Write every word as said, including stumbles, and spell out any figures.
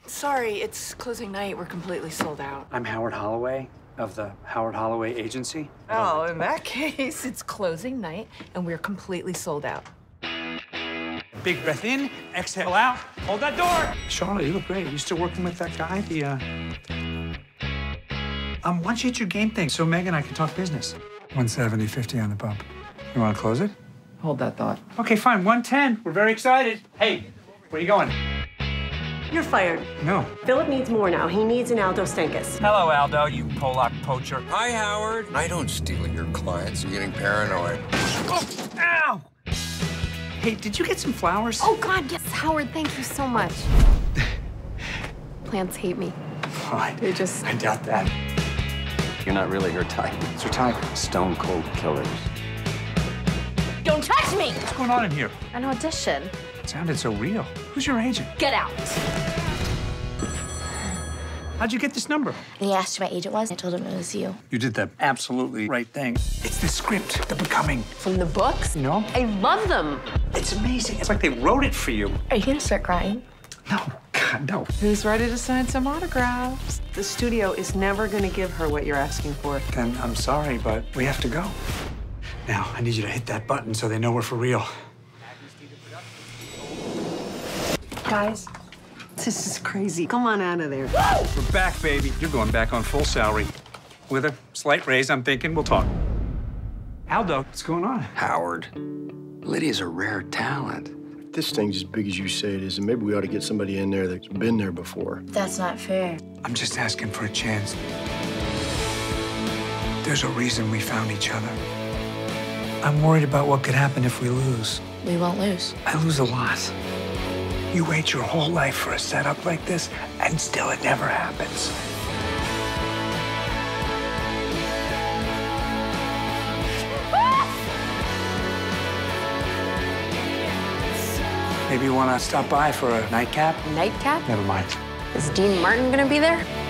Sorry, it's closing night. We're completely sold out. I'm Howard Holloway of the Howard Holloway Agency. Oh, in that case, it's closing night, and we're completely sold out. Big breath in, exhale out. Hold that door. Charlotte, you look great. You still working with that guy? The, uh... Um, why don't you hit your game thing so Meg and I can talk business? one seventy, fifty on the bump. You want to close it? Hold that thought. Okay, fine. one ten. We're very excited. Hey, where are you going? You're fired. No. Philip needs more now. He needs an Aldo Stenkus. Hello, Aldo, you Polak poacher. Hi, Howard. I don't steal your clients. You're getting paranoid. Oh, ow! Hey, did you get some flowers? Oh, God, yes. Howard, thank you so much. Plants hate me. Fine. They just... I doubt that. You're not really her type. What's her type? Stone cold killers. Don't touch me! What's going on in here? An audition. It sounded so real. Who's your agent? Get out. How'd you get this number? And he asked who my agent was. I told him it was you. You did the absolutely right thing. It's the script, The Becoming. From the books? No. I love them. It's amazing. It's like they wrote it for you. Are you gonna start crying? No, God, no. Who's ready to sign some autographs? The studio is never going to give her what you're asking for. Then I'm sorry, but we have to go. Now, I need you to hit that button so they know we're for real. Guys, this is crazy. Come on out of there. We're back, baby. You're going back on full salary. With a slight raise, I'm thinking we'll talk. Aldo, what's going on? Howard, Lydia's a rare talent. This thing's as big as you say it is, and maybe we ought to get somebody in there that's been there before. That's not fair. I'm just asking for a chance. There's a reason we found each other. I'm worried about what could happen if we lose. We won't lose. I lose a lot. You wait your whole life for a setup like this, and still it never happens. Maybe you want to stop by for a nightcap? Nightcap? Never mind. Is Dean Martin gonna be there?